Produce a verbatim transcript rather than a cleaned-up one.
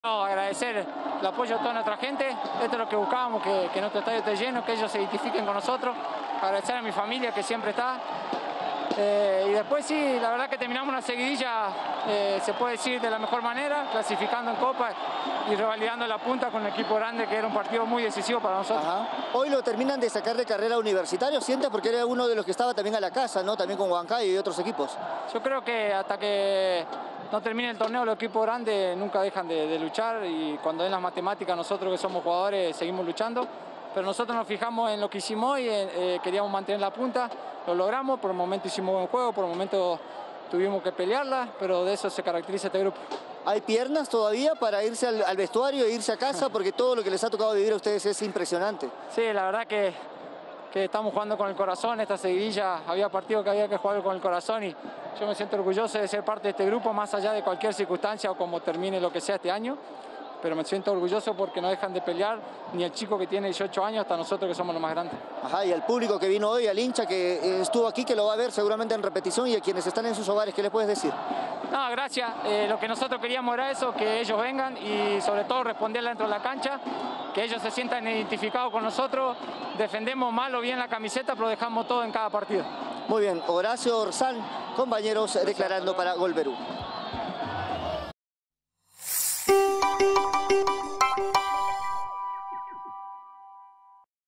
No, agradecer el apoyo de toda nuestra gente, esto es lo que buscábamos, que, que nuestro estadio esté lleno, que ellos se identifiquen con nosotros, agradecer a mi familia que siempre está. Eh, y después sí, la verdad que terminamos una seguidilla, eh, se puede decir de la mejor manera, clasificando en Copa y revalidando la punta con un equipo grande que era un partido muy decisivo para nosotros. Ajá. Hoy lo terminan de sacar de carrera Universitario, ¿sientes? Porque era uno de los que estaba también a la casa, ¿no? También con Huancayo y otros equipos. Yo creo que hasta que no termine el torneo, los equipos grandes nunca dejan de, de luchar y cuando en las matemáticas nosotros que somos jugadores seguimos luchando, pero nosotros nos fijamos en lo que hicimos hoy, eh, queríamos mantener la punta, lo logramos, por el momento hicimos buen juego, por el momento tuvimos que pelearla, pero de eso se caracteriza este grupo. ¿Hay piernas todavía para irse al, al vestuario e irse a casa? Porque todo lo que les ha tocado vivir a ustedes es impresionante. Sí, la verdad que, que estamos jugando con el corazón, esta seguidilla, había partidos que había que jugar con el corazón y yo me siento orgulloso de ser parte de este grupo, más allá de cualquier circunstancia o como termine lo que sea este año. Pero me siento orgulloso porque no dejan de pelear, ni el chico que tiene dieciocho años hasta nosotros que somos los más grandes. Ajá, y al público que vino hoy, al hincha que eh, estuvo aquí, que lo va a ver seguramente en repetición, y a quienes están en sus hogares, ¿qué les puedes decir? No, gracias. Eh, lo que nosotros queríamos era eso, que ellos vengan y sobre todo responderle dentro de la cancha, que ellos se sientan identificados con nosotros, defendemos mal o bien la camiseta, pero dejamos todo en cada partido. Muy bien, Horacio Orsán, compañeros, declarando para Gol Perú.